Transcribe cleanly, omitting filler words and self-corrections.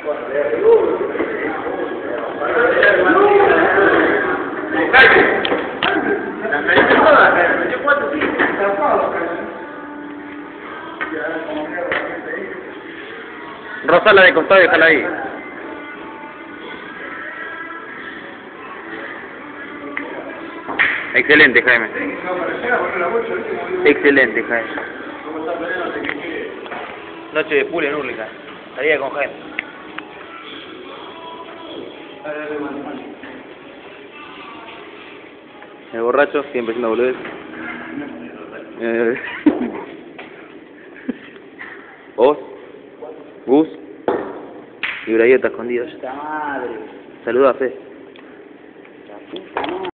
Rozala de costado y déjala ahí. Excelente, Jaime. Excelente, Jaime. Noche de pool en Hurlingham. Salía con Jaime. El borracho, siempre siendo boludez. Vos, Gus y Brayeta escondidos. Saluda a Fe.